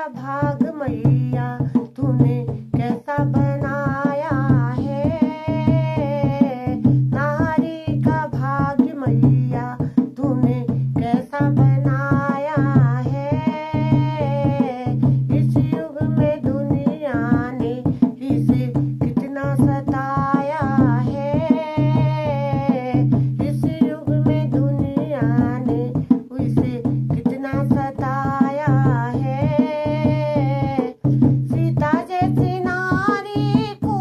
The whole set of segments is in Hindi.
भाग मैया तूने कैसा बनाया है। नारी का भाग मैया तूने कैसा बनाया है। इस युग में दुनिया ने इसे कितना सताया है। इस युग में दुनिया ने इसे कितना सताया है। सीता जैसी नारी को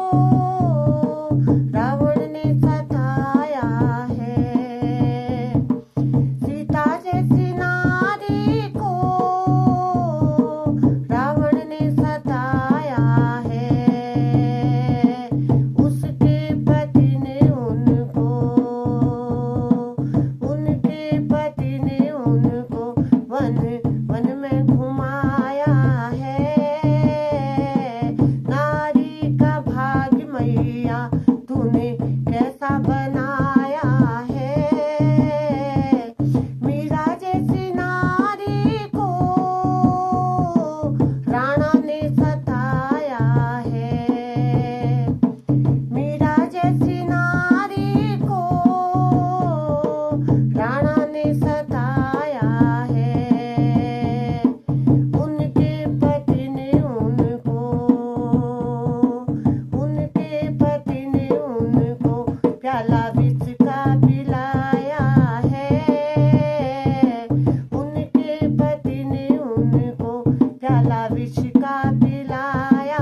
रावण ने सताया है। सीता जैसी नारी को रावण ने सताया है। उसके पति ने उनको वन वन में घुमाया है। नारी का भाग मैया तूने कैसा बनाया है। मीरा जैसी नारी को राणा ने सताया है। मीरा जैसी नारी को राणा ने सताया है। उनके पति ने उनको प्याला विष का पिलाया है। उनके पति ने उनको प्याला विष का पिलाया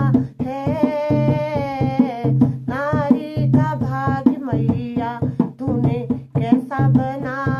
है। नारी का भाग मैया तूने कैसा बनाया